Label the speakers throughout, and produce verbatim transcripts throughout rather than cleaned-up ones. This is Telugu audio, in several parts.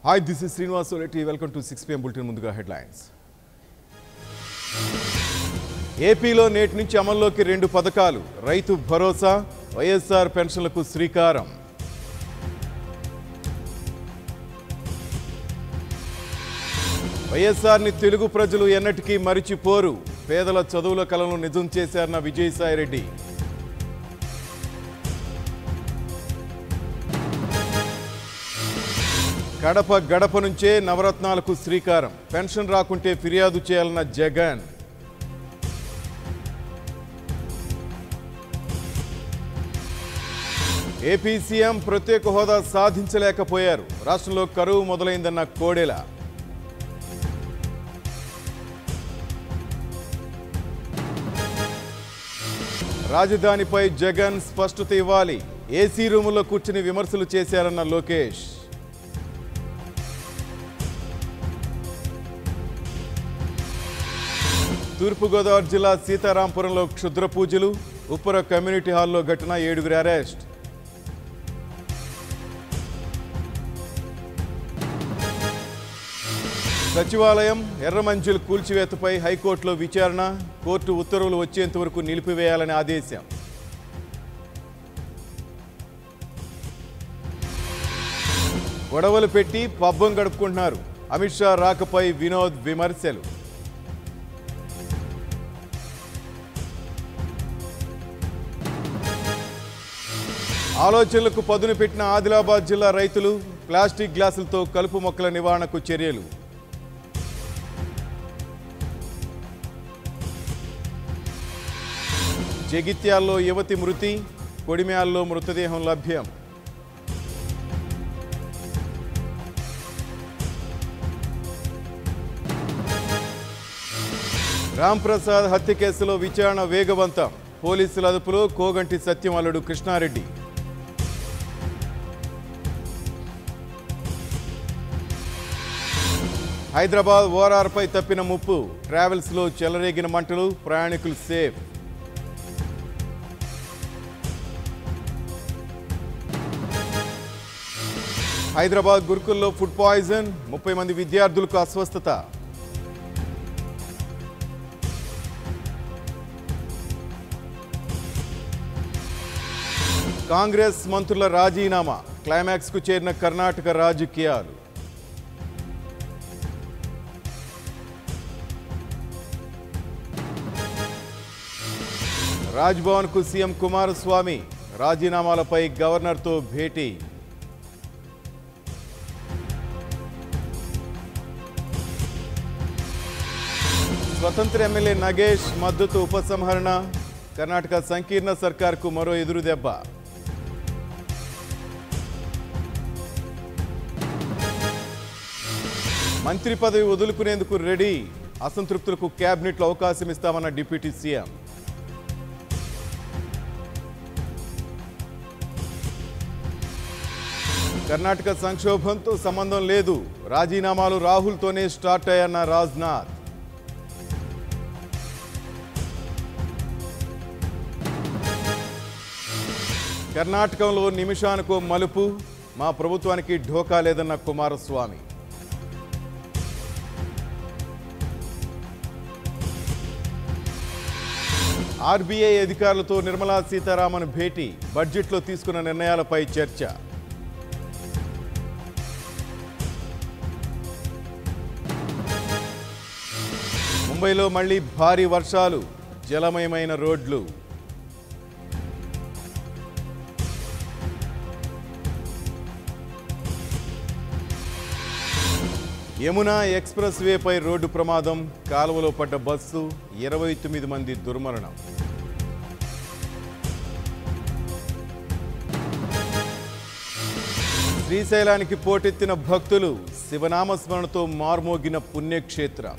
Speaker 1: Hi, this is Srinivas Soleti. Welcome to six p m Bulletin Munduga Headlines. ఏపీలో నేటి నుంచి అమల్లోకి రెండు పథకాలు రైతు భరోసా వైఎస్ఆర్ పెన్షన్లకు శ్రీకారం. వైఎస్ఆర్ని తెలుగు ప్రజలు ఎన్నటికీ మరిచిపోరు. పేదల చదువుల కలను నిజం చేశారన్న విజయసాయిరెడ్డి. కడప గడప నుంచే నవరత్నాలకు శ్రీకారం. పెన్షన్ రాకుంటే ఫిర్యాదు చేయాలన్న జగన్. ఏపీ సీఎం ప్రత్యేక హోదా సాధించలేకపోయారు. రాష్ట్రంలో కరువు మొదలైందన్న కోడెల. రాజధానిపై జగన్ స్పష్టత ఇవ్వాలి. ఏసీ రూముల్లో కూర్చుని విమర్శలు చేశారన్న లోకేష్. తూర్పుగోదావరి జిల్లా సీతారాంపురంలో క్షుద్ర పూజలు. ఉప్పర కమ్యూనిటీ హాల్లో ఘటన, ఏడుగురి అరెస్ట్. సచివాలయం ఎర్రమంజిల్ కూల్చివేతపై హైకోర్టులో విచారణ. కోర్టు ఉత్తర్వులు వచ్చేంత వరకు నిలిపివేయాలని ఆదేశం. గొడవలు పెట్టి పబ్బం గడుపుకుంటున్నారు. అమిత్ షా రాకపై వినోద్ విమర్శలు. ఆలోచనలకు పదును పెట్టిన ఆదిలాబాద్ జిల్లా రైతులు. ప్లాస్టిక్ గ్లాసులతో కలుపు మొక్కల నివారణకు చర్యలు. జగిత్యాల్లో యువతి మృతి. కొడిమ్యాల్లో మృతదేహం లభ్యం. రాంప్రసాద్ హత్య కేసులో విచారణ వేగవంతం. పోలీసుల అదుపులో కోగంటి సత్యం అల్లుడు కృష్ణారెడ్డి. హైదరాబాద్ ఓఆర్ఆర్పై తప్పిన ముప్పు. ట్రావెల్స్లో చెలరేగిన మంటలు. ప్రయాణికులు సేఫ్. హైదరాబాద్ గురుకుల్లో ఫుడ్ పాయిజన్. ముప్పై మంది విద్యార్థులకు అస్వస్థత. కాంగ్రెస్ మంత్రుల రాజీనామా. క్లైమాక్స్కు చేరిన కర్ణాటక రాజకీయాలు. రాజ్భవన్కు సీఎం కుమారస్వామి. రాజీనామాలపై గవర్నర్తో భేటీ. స్వతంత్ర ఎమ్మెల్యే నగేష్ మద్దతు ఉపసంహరణ. కర్ణాటక సంకీర్ణ సర్కార్కు మరో ఎదురు దెబ్బ. మంత్రి పదవి వదులుకునేందుకు రెడీ. అసంతృప్తులకు కేబినెట్లో అవకాశం ఇస్తామన్న డిప్యూటీ సీఎం. కర్ణాటక సంక్షోభంతో సంబంధం లేదు. రాజీనామాలు రాహుల్తోనే స్టార్ట్ అయ్యన్న రాజ్నాథ్. కర్ణాటకలో నిమిషానికో మలుపు. మా ప్రభుత్వానికి ఢోకా లేదన్న కుమారస్వామి. ఆర్బీఐ అధికారులతో నిర్మలా సీతారామన్ భేటీ. బడ్జెట్లో తీసుకున్న నిర్ణయాలపై చర్చ. ముంబైలో మళ్లీ భారీ వర్షాలు. జలమయమైన రోడ్లు. యమునా ఎక్స్ప్రెస్ వేపై రోడ్డు ప్రమాదం. కాలువలో పడ్డ బస్సు. ఇరవై తొమ్మిది మంది దుర్మరణం. శ్రీశైలానికి పోటెత్తిన భక్తులు. శివనామస్మరణతో మార్మోగిన పుణ్యక్షేత్రం.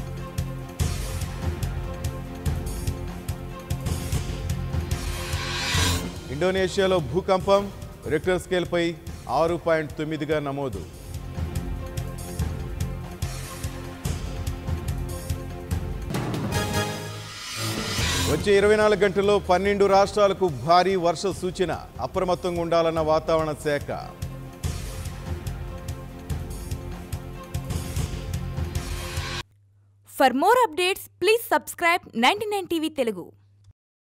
Speaker 1: ఇండోనేషియాలో భూకంపం. రిక్టర్ స్కేల్పై ఆరు పాయింట్ తొమ్మిదిగా నమోదు. వచ్చే ఇరవై నాలుగు గంటల్లో పన్నెండు రాష్ట్రాలకు భారీ వర్ష సూచన. అప్రమత్తంగా ఉండాలన్న వాతావరణ శాఖ.
Speaker 2: For more updates, please subscribe ninety-nine T V Telugu.